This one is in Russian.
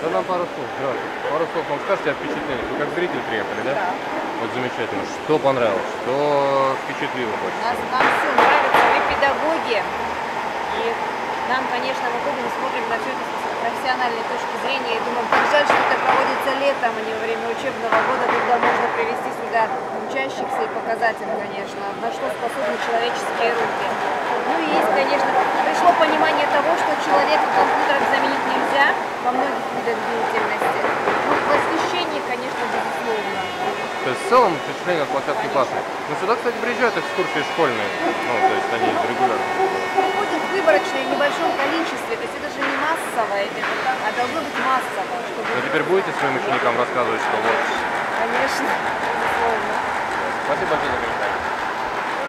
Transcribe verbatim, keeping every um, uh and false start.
Да нам пару слов, здравствуйте. Пару слов вам скажете о впечатлениях. Вы как зритель приехали, да? Да. Вот замечательно. Что понравилось? Что впечатлило больше Нас, всего? нам все нравится, мы педагоги. И нам, конечно, мы ходим и смотрим на все это с профессиональной точки зрения. И думаем, как жаль, что это проводится летом, а не во время учебного года, когда можно привести сюда учащихся и показать им, конечно, на что способны человеческие руки. Ну и есть, конечно, пришло понимание того, что человека компьютером заменить нельзя во многих видах деятельности. Ну, восхищение, конечно, безусловно. То есть в целом впечатление от площадки классное. Но сюда, кстати, приезжают экскурсии школьные. Ну, то есть они регулярно. Приходят выборочно и в небольшом количестве, то есть это же не массовое, это, а должно быть массово. Чтобы... Но теперь будете своим ученикам рассказывать, что вот... Конечно, безусловно. Спасибо большое за комментарий.